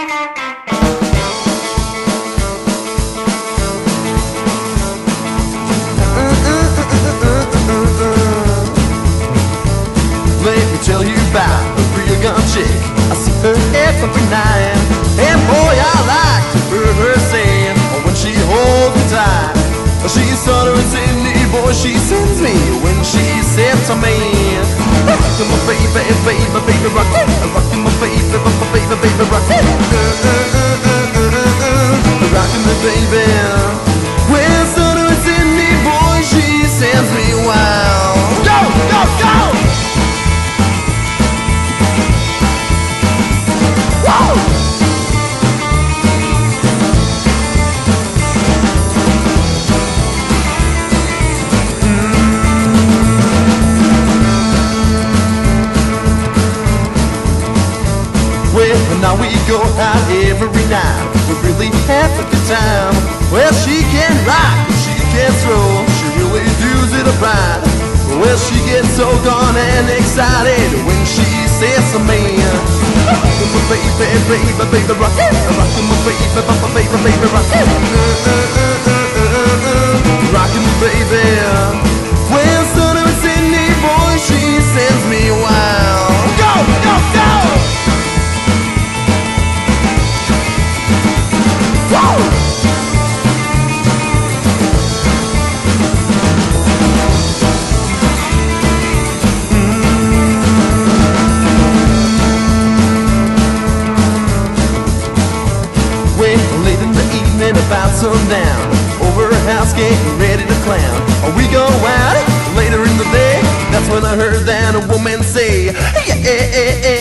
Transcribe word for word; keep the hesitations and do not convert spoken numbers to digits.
Tell you about a real gun chick. I see her every night, and boy, I like to hear her sing. When she holds me tight, she's Stutterin Cindy. Boy, she sends me when she said to me, rockin' my baby, baby, baby, rockin', rockin' my baby, baby, baby, rockin', rockin' my baby. When Stutterin Cindy, boy, she sends me wild. Go, go, go! Well, now we go out every night. We really have a good time. Well, she can rock, she can throw, she really does it right. Well, she gets so gone and excited when she says to me, rockin' my baby, baby, baby, rockin', rockin' my baby, baby, baby, rockin', rockin' my baby. When Stutterin Cindy, boy, she sends me wild. Go, go, go! Late in the evening, about sundown, over her house, getting ready to clown. We go out later in the day. That's when I heard that a woman say, yeah, yeah, yeah, yeah.